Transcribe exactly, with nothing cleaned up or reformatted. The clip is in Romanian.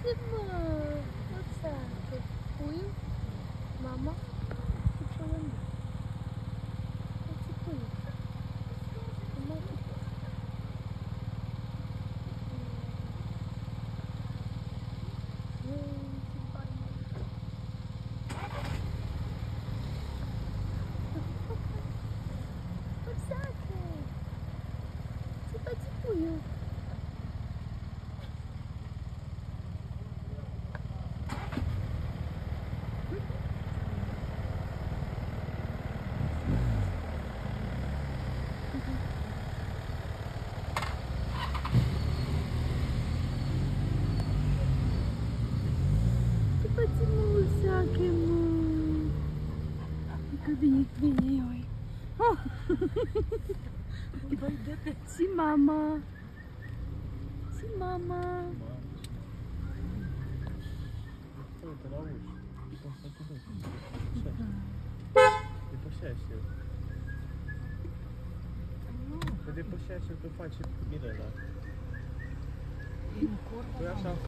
Pode, mă! What's that? Puiul? Mama? Ce ciolănă? Ce puiul? Mama? What's that? Ce face puiul? Ce faci, mă, ușache, mă? Că vine, vine, oi. Si mama. Si mama. Uite la uși. Poți să te duci. Depășește-l. Că depășește-l, că face Mirela. Păi așa